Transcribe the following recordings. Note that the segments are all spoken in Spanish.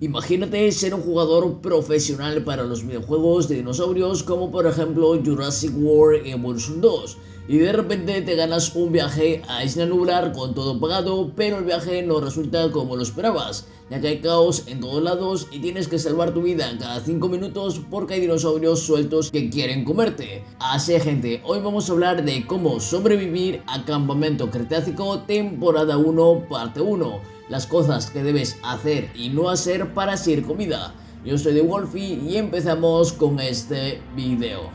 Imagínate ser un jugador profesional para los videojuegos de dinosaurios como por ejemplo Jurassic World Evolution 2 y de repente te ganas un viaje a Isla Nublar con todo pagado, pero el viaje no resulta como lo esperabas, ya que hay caos en todos lados y tienes que salvar tu vida cada 5 minutos porque hay dinosaurios sueltos que quieren comerte. Así gente, hoy vamos a hablar de cómo sobrevivir a Campamento Cretácico temporada 1 parte 1. Las cosas que debes hacer y no hacer para ser comida. Yo soy TheWolfie y empezamos con este video.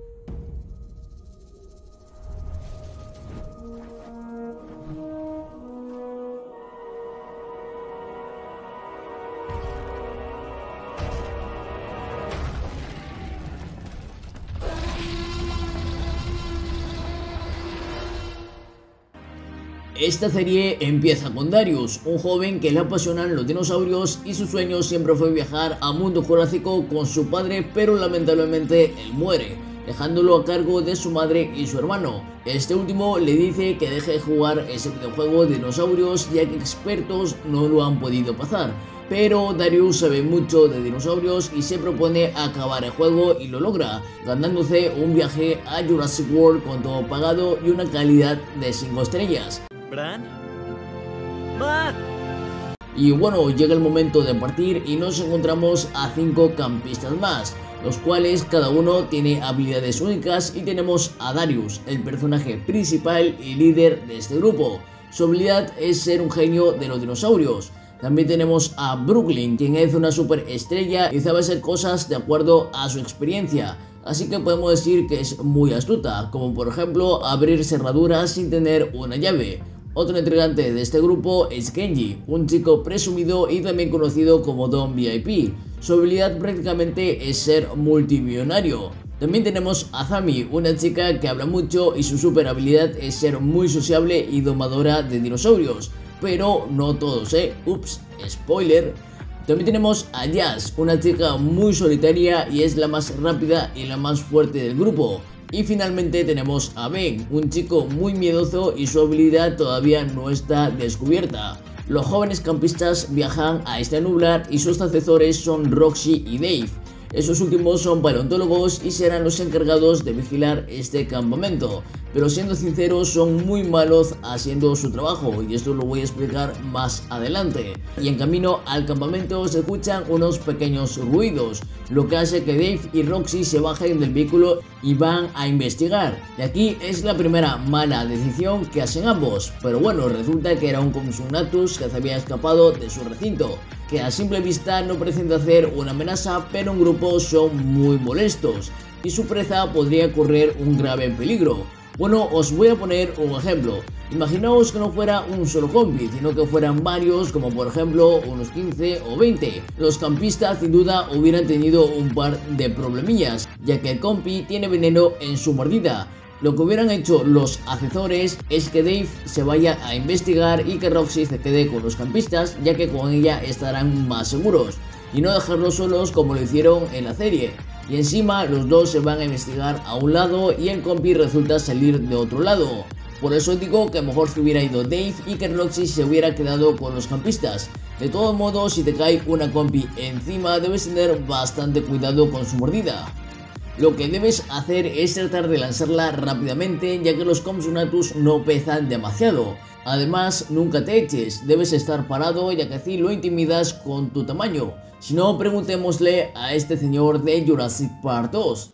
Esta serie empieza con Darius, un joven que le apasionan los dinosaurios y su sueño siempre fue viajar a Mundo Jurásico con su padre, pero lamentablemente él muere, dejándolo a cargo de su madre y su hermano. Este último le dice que deje de jugar ese videojuego de dinosaurios ya que expertos no lo han podido pasar. Pero Darius sabe mucho de dinosaurios y se propone acabar el juego y lo logra, ganándose un viaje a Jurassic World con todo pagado y una calidad de 5 estrellas. Bran? ¡Matt! Y bueno, llega el momento de partir y nos encontramos a 5 campistas más, los cuales cada uno tiene habilidades únicas y tenemos a Darius, el personaje principal y líder de este grupo. Su habilidad es ser un genio de los dinosaurios. También tenemos a Brooklyn, quien es una superestrella y sabe hacer cosas de acuerdo a su experiencia. Así que podemos decir que es muy astuta, como por ejemplo abrir cerraduras sin tener una llave. Otro intrigante de este grupo es Kenji, un chico presumido y también conocido como Don VIP. Su habilidad prácticamente es ser multimillonario. También tenemos a Zami, una chica que habla mucho y su super habilidad es ser muy sociable y domadora de dinosaurios. Pero no todos, ups, spoiler. También tenemos a Jazz, una chica muy solitaria y es la más rápida y la más fuerte del grupo. Y finalmente tenemos a Ben, un chico muy miedoso y su habilidad todavía no está descubierta. Los jóvenes campistas viajan a Isla Nublar y sus asesores son Roxy y Dave. Esos últimos son paleontólogos y serán los encargados de vigilar este campamento, pero siendo sinceros son muy malos haciendo su trabajo y esto lo voy a explicar más adelante. Y en camino al campamento se escuchan unos pequeños ruidos, lo que hace que Dave y Roxy se bajen del vehículo y van a investigar. Y aquí es la primera mala decisión que hacen ambos, pero bueno, resulta que era un Compsognathus que se había escapado de su recinto, que a simple vista no parecen hacer una amenaza, pero en grupo son muy molestos y su presa podría correr un grave peligro. Bueno, os voy a poner un ejemplo. Imaginaos que no fuera un solo compi, sino que fueran varios, como por ejemplo unos 15 o 20. Los campistas sin duda hubieran tenido un par de problemillas, ya que el compi tiene veneno en su mordida. Lo que hubieran hecho los asesores es que Dave se vaya a investigar y que Roxy se quede con los campistas, ya que con ella estarán más seguros, y no dejarlos solos como lo hicieron en la serie. Y encima los dos se van a investigar a un lado y el compi resulta salir de otro lado. Por eso digo que mejor se hubiera ido Dave y que Roxy se hubiera quedado con los campistas. De todos modos, si te cae una compi encima debes tener bastante cuidado con su mordida. Lo que debes hacer es tratar de lanzarla rápidamente, ya que los Compsognathus no pesan demasiado. Además, nunca te eches, debes estar parado, ya que así lo intimidas con tu tamaño. Si no, preguntémosle a este señor de Jurassic Park 2.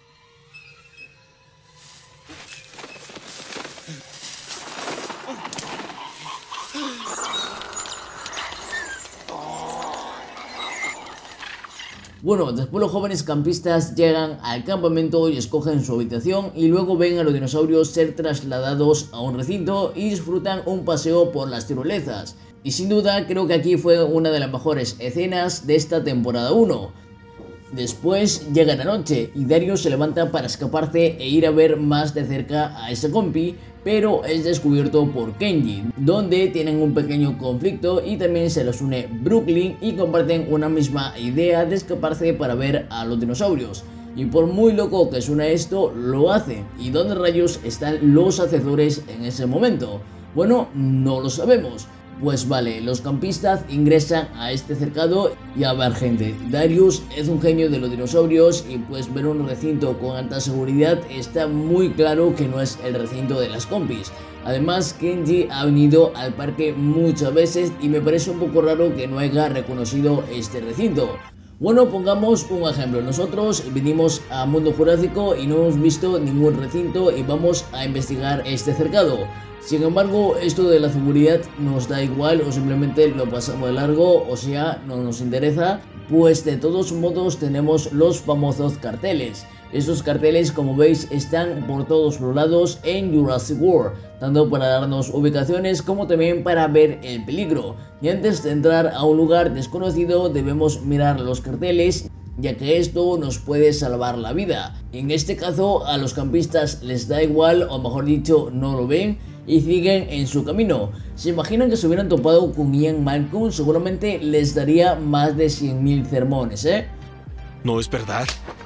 Bueno, después los jóvenes campistas llegan al campamento y escogen su habitación y luego ven a los dinosaurios ser trasladados a un recinto y disfrutan un paseo por las tirolesas. Y sin duda creo que aquí fue una de las mejores escenas de esta temporada 1. Después llega la noche y Darius se levanta para escaparse e ir a ver más de cerca a ese compi, pero es descubierto por Kenji, donde tienen un pequeño conflicto y también se les une Brooklyn y comparten una misma idea de escaparse para ver a los dinosaurios. Y por muy loco que suena esto, lo hacen. ¿Y dónde rayos están los asesores en ese momento? Bueno, no lo sabemos. Pues vale, los campistas ingresan a este cercado y a ver gente, Darius es un genio de los dinosaurios y pues ver un recinto con alta seguridad está muy claro que no es el recinto de las compis. Además Kenji ha venido al parque muchas veces y me parece un poco raro que no haya reconocido este recinto. Bueno, pongamos un ejemplo, nosotros vinimos a Mundo Jurásico y no hemos visto ningún recinto y vamos a investigar este cercado. Sin embargo, esto de la seguridad nos da igual o simplemente lo pasamos de largo, o sea, no nos interesa, pues de todos modos tenemos los famosos carteles. Estos carteles, como veis, están por todos los lados en Jurassic World, tanto para darnos ubicaciones como también para ver el peligro. Y antes de entrar a un lugar desconocido debemos mirar los carteles, ya que esto nos puede salvar la vida. En este caso a los campistas les da igual, o mejor dicho no lo ven y siguen en su camino. ¿Se imaginan que se hubieran topado con Ian Malcolm? Seguramente les daría más de 100.000 sermones, No es verdad.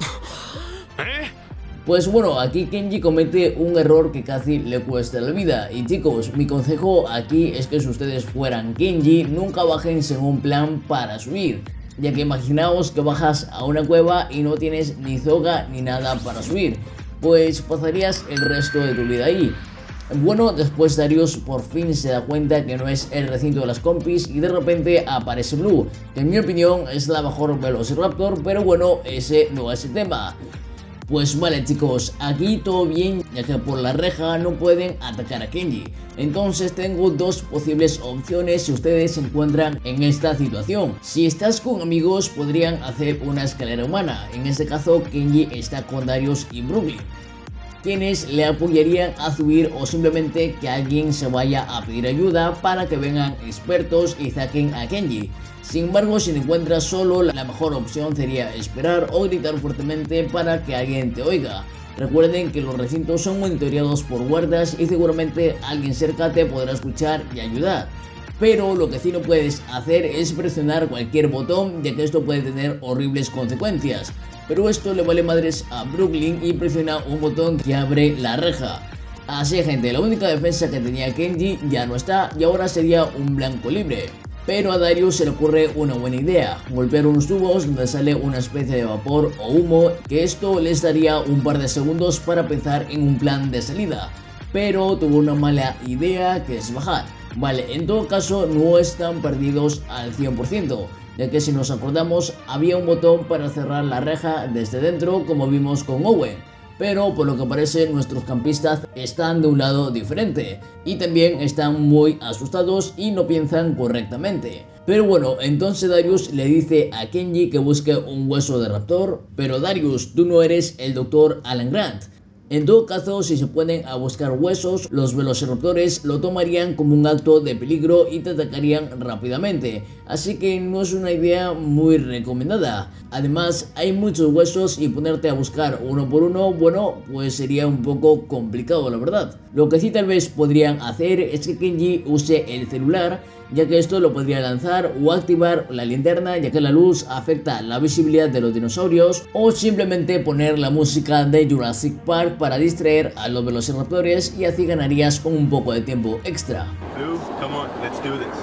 Pues bueno, aquí Kenji comete un error que casi le cuesta la vida. Y chicos, mi consejo aquí es que si ustedes fueran Kenji, nunca bajen sin un plan para subir. Ya que imaginaos que bajas a una cueva y no tienes ni soga ni nada para subir, pues pasarías el resto de tu vida ahí. Bueno, después Darius por fin se da cuenta que no es el recinto de las compis y de repente aparece Blue, que en mi opinión es la mejor Velociraptor, pero bueno, ese no es el tema. Pues vale chicos, aquí todo bien, ya que por la reja no pueden atacar a Kenji. Entonces tengo dos posibles opciones si ustedes se encuentran en esta situación. Si estás con amigos podrían hacer una escalera humana, en este caso Kenji está con Darius y Brooklyn, quienes le apoyarían a subir, o simplemente que alguien se vaya a pedir ayuda para que vengan expertos y saquen a Kenji. Sin embargo, si te encuentras solo, la mejor opción sería esperar o gritar fuertemente para que alguien te oiga. Recuerden que los recintos son monitoreados por guardas y seguramente alguien cerca te podrá escuchar y ayudar. Pero lo que sí no puedes hacer es presionar cualquier botón, ya que esto puede tener horribles consecuencias. Pero esto le vale madres a Brooklyn y presiona un botón que abre la reja. Así gente, la única defensa que tenía Kenji ya no está y ahora sería un blanco libre. Pero a Darius se le ocurre una buena idea, golpear unos tubos donde sale una especie de vapor o humo, que esto les daría un par de segundos para pensar en un plan de salida. Pero tuvo una mala idea, que es bajar. Vale, en todo caso no están perdidos al 100%, ya que si nos acordamos había un botón para cerrar la reja desde dentro como vimos con Owen. Pero por lo que parece nuestros campistas están de un lado diferente y también están muy asustados y no piensan correctamente. Pero bueno, entonces Darius le dice a Kenji que busque un hueso de raptor, pero Darius, tú no eres el Dr. Alan Grant. En todo caso, si se ponen a buscar huesos, los velociraptores lo tomarían como un acto de peligro y te atacarían rápidamente, así que no es una idea muy recomendada. Además, hay muchos huesos y ponerte a buscar uno por uno, bueno, pues sería un poco complicado la verdad. Lo que sí tal vez podrían hacer es que Kenji use el celular, ya que esto lo podría lanzar o activar la linterna, ya que la luz afecta la visibilidad de los dinosaurios, o simplemente poner la música de Jurassic Park para distraer a los velociraptores y así ganarías un poco de tiempo extra. Blue, come on, let's do this.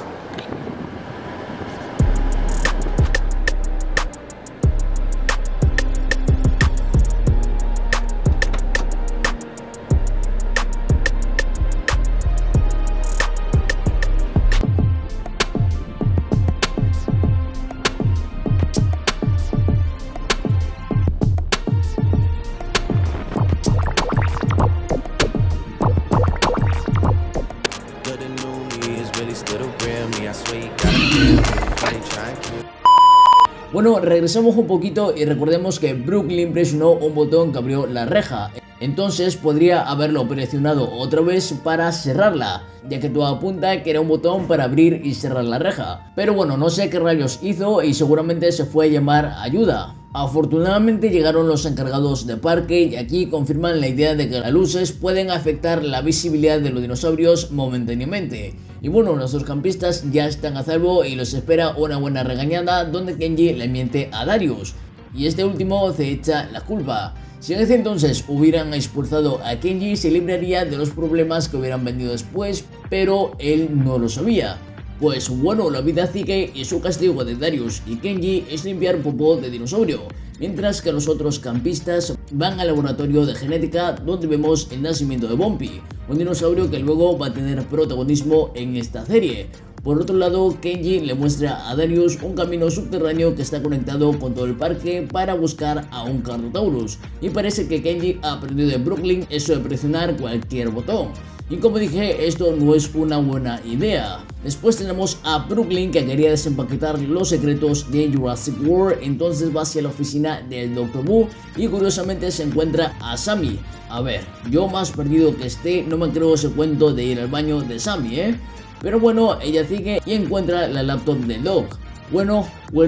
Bueno, regresamos un poquito y recordemos que Brooklyn presionó un botón que abrió la reja. Entonces podría haberlo presionado otra vez para cerrarla, ya que todo apunta que era un botón para abrir y cerrar la reja. Pero bueno, no sé qué rayos hizo y seguramente se fue a llamar ayuda. Afortunadamente llegaron los encargados de parque y aquí confirman la idea de que las luces pueden afectar la visibilidad de los dinosaurios momentáneamente. Y bueno, nuestros campistas ya están a salvo y los espera una buena regañada donde Kenji le miente a Darius y este último se echa la culpa. Si en ese entonces hubieran expulsado a Kenji se libraría de los problemas que hubieran venido después, pero él no lo sabía. Pues bueno, la vida sigue y su castigo de Darius y Kenji es limpiar popó de dinosaurio, mientras que los otros campistas van al laboratorio de genética donde vemos el nacimiento de Bumpy, un dinosaurio que luego va a tener protagonismo en esta serie. Por otro lado, Kenji le muestra a Darius un camino subterráneo que está conectado con todo el parque para buscar a un Carnotaurus, y parece que Kenji ha aprendido de Brooklyn eso de presionar cualquier botón. Y como dije, esto no es una buena idea. Después tenemos a Brooklyn, que quería desempaquetar los secretos de Jurassic World, entonces va hacia la oficina del Dr. Wu y curiosamente se encuentra a Sammy. A ver, yo más perdido que esté, no me creo ese cuento de ir al baño de Sammy, Pero bueno, ella sigue y encuentra la laptop del Doc. Bueno.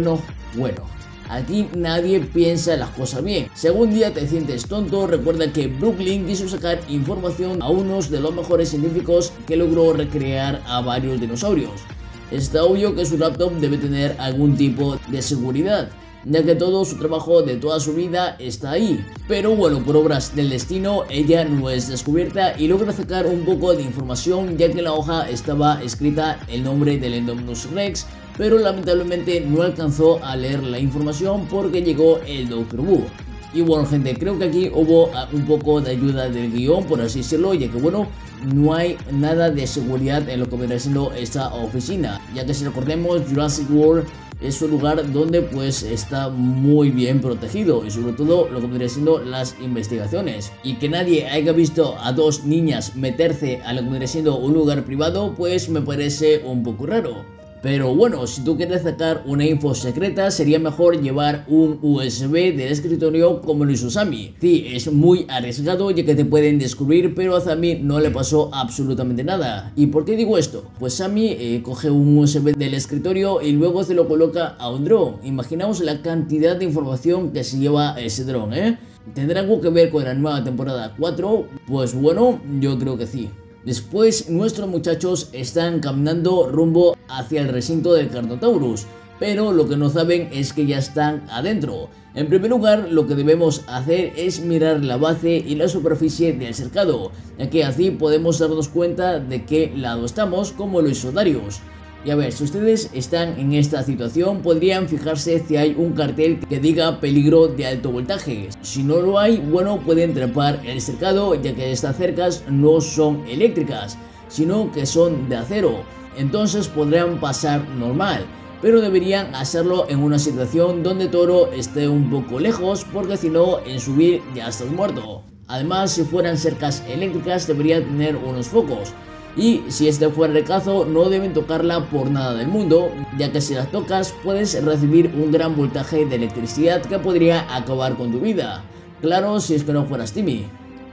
Aquí nadie piensa las cosas bien. Si algún día te sientes tonto, recuerda que Brooklyn quiso sacar información a unos de los mejores científicos que logró recrear a varios dinosaurios. Está obvio que su laptop debe tener algún tipo de seguridad, ya que todo su trabajo de toda su vida está ahí. Pero bueno, por obras del destino, ella no es descubierta y logra sacar un poco de información, ya que en la hoja estaba escrita el nombre del Indominus Rex, pero lamentablemente no alcanzó a leer la información porque llegó el Dr. Wu. Y bueno gente, creo que aquí hubo un poco de ayuda del guión, por así decirlo, ya que bueno, no hay nada de seguridad en lo que viene siendo esta oficina, ya que si recordemos, Jurassic World es un lugar donde pues está muy bien protegido y sobre todo lo que vendría siendo las investigaciones, y que nadie haya visto a dos niñas meterse a lo que vendría siendo un lugar privado pues me parece un poco raro. Pero bueno, si tú quieres sacar una info secreta, sería mejor llevar un USB del escritorio como lo hizo Sammy. Sí, es muy arriesgado ya que te pueden descubrir, pero a Sammy no le pasó absolutamente nada. ¿Y por qué digo esto? Pues Sammy coge un USB del escritorio y luego se lo coloca a un dron. Imaginaos la cantidad de información que se lleva ese dron, ¿Tendrá algo que ver con la nueva temporada 4? Pues bueno, yo creo que sí. Después nuestros muchachos están caminando rumbo hacia el recinto del Carnotaurus, pero lo que no saben es que ya están adentro. En primer lugar, lo que debemos hacer es mirar la base y la superficie del cercado, ya que así podemos darnos cuenta de qué lado estamos, como lo hizo Darius. Y a ver, si ustedes están en esta situación, podrían fijarse si hay un cartel que diga peligro de alto voltaje. Si no lo hay, bueno, pueden trepar el cercado, ya que estas cercas no son eléctricas, sino que son de acero. Entonces podrán pasar normal, pero deberían hacerlo en una situación donde Toro esté un poco lejos, porque si no, en subir ya estás muerto. Además, si fueran cercas eléctricas, deberían tener unos focos. Y si este fuera el caso, no deben tocarla por nada del mundo, ya que si las tocas puedes recibir un gran voltaje de electricidad que podría acabar con tu vida. Claro, si es que no fueras Timmy.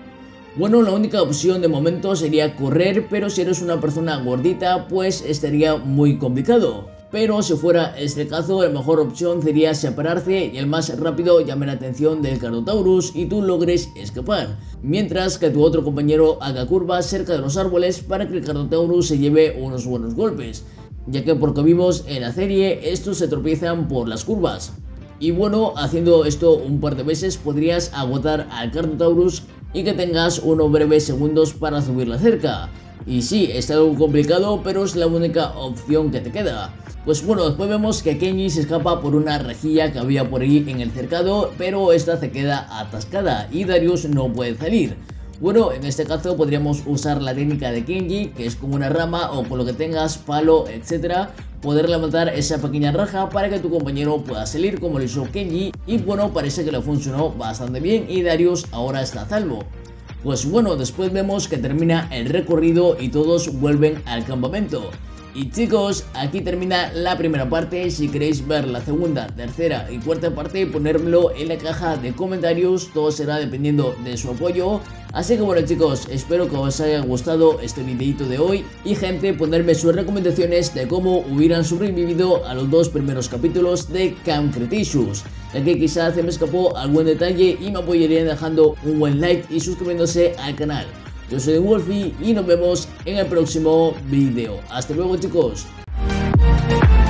Bueno, la única opción de momento sería correr, pero si eres una persona gordita, pues estaría muy complicado. Pero si fuera este caso, la mejor opción sería separarse y el más rápido llame la atención del Carnotaurus y tú logres escapar, mientras que tu otro compañero haga curvas cerca de los árboles para que el Carnotaurus se lleve unos buenos golpes, ya que por lo que vimos en la serie, estos se tropiezan por las curvas. Y bueno, haciendo esto un par de veces podrías agotar al Carnotaurus y que tengas unos breves segundos para subir la cerca. Y sí, está algo complicado, pero es la única opción que te queda. Pues bueno, después vemos que Kenji se escapa por una rejilla que había por ahí en el cercado, pero esta se queda atascada y Darius no puede salir. Bueno, en este caso podríamos usar la técnica de Kenji, que es con una rama o con lo que tengas, palo, etcétera, poder levantar esa pequeña raja para que tu compañero pueda salir como lo hizo Kenji, y bueno, parece que le funcionó bastante bien y Darius ahora está a salvo. Pues bueno, después vemos que termina el recorrido y todos vuelven al campamento. Y chicos, aquí termina la primera parte. Si queréis ver la segunda, tercera y cuarta parte, ponérmelo en la caja de comentarios. Todo será dependiendo de su apoyo. Así que bueno chicos, espero que os haya gustado este videito de hoy. Y gente, ponerme sus recomendaciones de cómo hubieran sobrevivido a los dos primeros capítulos de Camp Cretaceous, ya que quizás se me escapó algún detalle y me apoyarían dejando un buen like y suscribiéndose al canal. Yo soy Wolfie y nos vemos en el próximo video. Hasta luego chicos.